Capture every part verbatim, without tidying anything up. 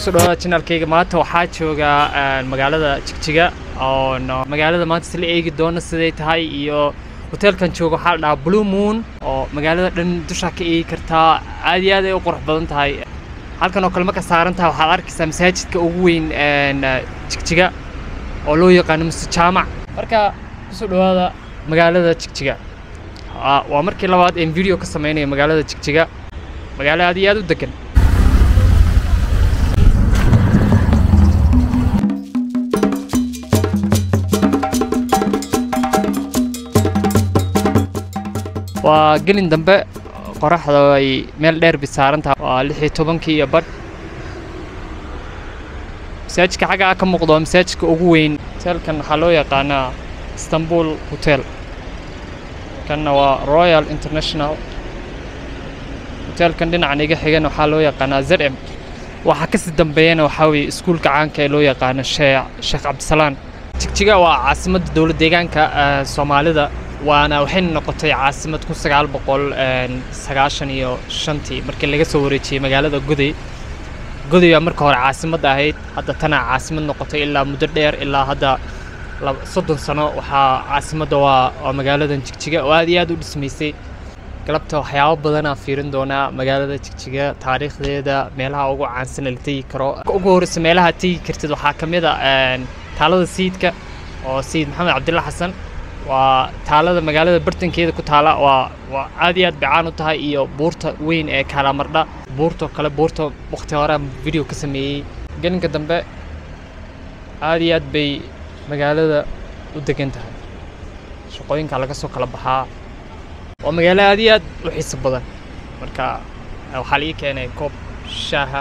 kusoo dhawaada channelkayga maanta waxaa jooga magaalada Jigjiga oo magaalada maanta si la eegi doono siday tahay iyo hotelkan jooga waxa la dhahaa Blue Moon oo magaalada dhan dusha ka eegi kartaa aad iyo aad ay u qurux badan tahay halkan oo kale marka saaran tahay waxaad arkaysaa masaajidka ugu weyn Jigjiga oo loo yaqaan Masjid Jaamac marka kusoo dhawaada magaalada Jigjiga waa markii labaad ee video ka sameeyay magaalada Jigjiga magaalada aad iyo aad u degan waa gelin dambe qoraxda ay meel dheer bisaarantahay waa lix iyo tobankii iyo badh masaajidka xagga ka muuqdo masaajidka ugu weyn hotelkan waxaa loo yaqaanaa Istanbul Hotel kana waa Royal International hotelkan dhinaca iga xigana waxaa loo yaqaanaa Z M waxa ka sii dambeeyana waxaa weeye iskuulka caanka ee loo yaqaan Sheekh Cabdisalaan Jigjiga waa caasimadda dawladda deegaanka Soomaalida waana waxay noqotay caasimad kun sagaal boqol sagaashan iyo shan tii markii laga soo wareejiyay magaalada Goday Goday marka hore caasimad ahayd hadda tana caasimad noqotay ilaa muddo dheer ilaa hadda soddon sano waxa caasimadda waa magaalada Jigjiga oo aad iyo aad u dhismaysay galabta waxyaabo badan aan fiirin doonaa magaalada Jigjiga taariikhdeeda meelaha ugu caansan ee la tagi karo ugu horeysa meelaha tagi kartid waxaa kamid ah taalada Sayidka oo Sayid Maxamed Cabdulla Xasan waa taalada magaalada bartankeeda ku taala waa waa aad iyo aad bacaan u tahay iyo buurta weyn ee kala mardha buurta kale buurta waqti hore video ka sameeyay gelinka dambe aad iyo aad bay magaalada u degan tahay shaqooyinka laga soo kala baxaa waa magaalo aad iyo aad u xiiso badan marka waxa la keenay koob shaaha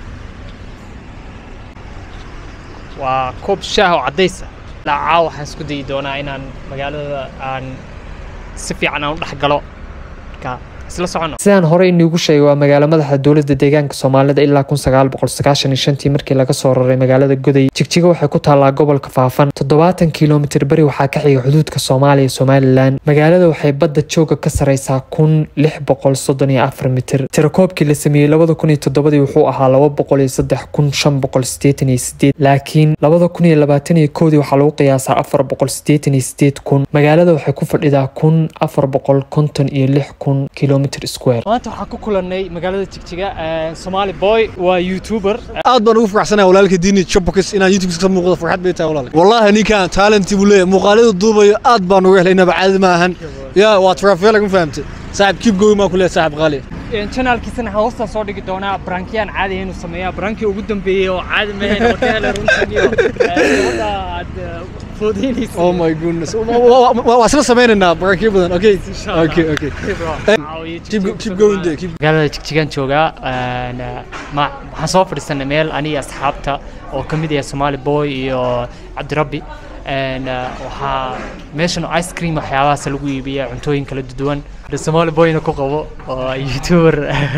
waa koob shaaha oo cadeys ah waxaan isku dayi doonaa inaan magaalada aan si fiican aan u dhex galo marka isla socono sidaan hore inoogu sheegay waa magaalo madaxda dawladda deegaanka Soomaalida ilaa kun sagaal boqol sagaashan iyo shan tii markii laga soo raray magaalada Goday Jigjiga waxay ku taalaa gobolka Faafan toddobaatan kiiloomitir bari waxaa ka xiga xuduudka Soomaaliya iyo Somaliland magaalada waxay badda jooga ka sareysaa kun lix boqol soddon iyo afar mitir tirakoobkii la sameeyay labada kun iyo toddoba wuxuu ahaa laba boqol iyo saddex kun shan boqol siddeetan iyo siddeed laakiin labada kun iyo labaatan iyo kow waxaa lagu qiyaasaa afar boqol siddeetan iyo siddeed kun magaalada waxay ku fadhidaa kun afar boqol konton iyo lix kun square maanta waxaan ku kulanay magaalada Jigjiga Somali boy waa youtuber aad baan ugu faraxsanahay walaalka Diini Chopokis inaan YouTube ka muuqdo farxad bay tahay walaal wallahi ninkan talent buu leeyahay muuqaalada duubayo aad baan ugu helay inaba caadi ma ahan ya waa travel ma fahamtay saaxib keep going ma kulay saaxib qaali channelkiisana hoosta soo dhigi doonaa brankiyan caadi ah inuu sameeyo branki ugu dambeeyay oo caadi ma ahayn hotel runtii wada oh my goodness waa isla sameeynaa branki badan okay okay okay keep keep going there keep magaalada Jigjigan jooga ma waxaan soo fadhiisanay meel aniga asxaabta oo kamid ah Somali boy iyo Cabdirabbi and waxa meeshan ice cream waxyaabaha lagu iibiyo cuntooyin kala duwan Somali boy na ku qabo oo youtuber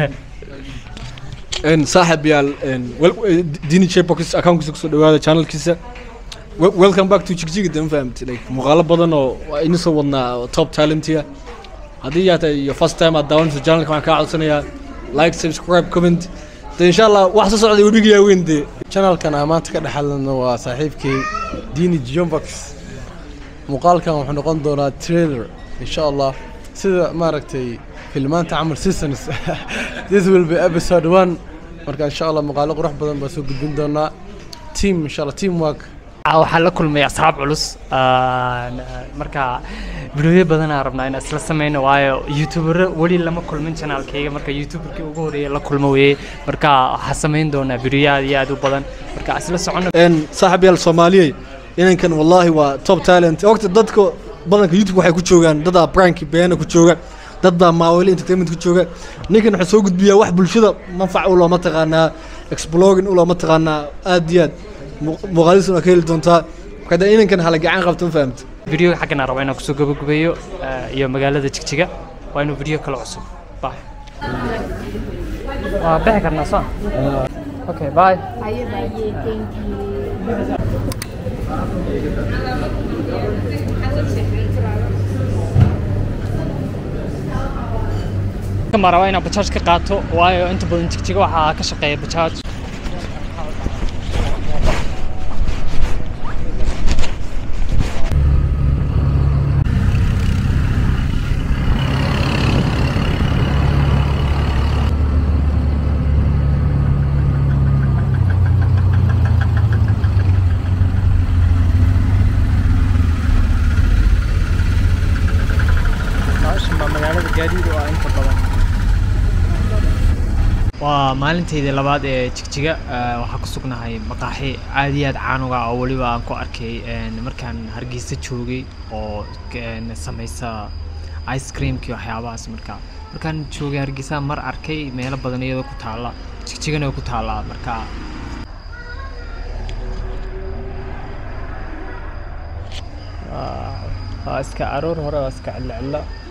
en saaxib yaal en Diini Chopokis account kiisa soo dhawaada channelkiisa welcome back to Jigjiga dan fahamtay like muuqaalo badan oo ina soo wadnaa top talent here hadii yaata your first time at down to channel kan ka codsanayaa like subscribe comment insha Allah wax soo socday webiga weynde channelkan amaanta ka dhaxalno waa saaxiibkii Diini Chopokis muuqaalkan wuxuu noqon doonaa trailer insha Allah sida maaragtay filmaanta amal seasons this will be episode one marka insha Allah muuqaalo qurux badan baa soo gudbin doonaa team insha Allah team work waxaan la kulmay asxaab culus marka video badan aan rabnaa in isla sameeyno waayo youtuber wali lama kulmin channelkayga marka youtuberkii ugu horeeyay la kulmo weey marka waxa sameyn doonaa video aad iyo aad u badan marka isla socono en saaxib yaal Soomaaliyeed inankan wallahi waa top talent waqti dadka badanka YouTube waxay ku joogaan dad prank been ku jooga dad baa maawili entertainment ku jooga ninkan waxa soo gudbiyaa wax bulshada manfac u loo ma taqaanaa exploring u loo ma taqaanaa aad iyo aad muuqaaladiisuna ka heli doontaa kada inankan hala gacan qabto fahamta video xaqana rabo inaan ku soo gabagabeeyo iyo magaalada Jigjiga waa inuu video kala cusub bye waa bixi karnaa soo okay bye aye bye thank you كم مرة وين بتشارج كقاطو وايو أنت بدن تكتيجوا حا كشقي بتشارج waa maalinteydii labaad ee jigjiga waxaa ku sugnahay maqaaxi aad iyo aad caan uga ah oo weliba aan ku arkay markaan Hargeysa joogay oo samaysa ice creamkii waxyaabahaas markaa markaan joogay Hargeysa mar arkay meelo badan iyadoo ku taala jigjigana ku taala markaa waa iska aroor hore waa iska cilcilla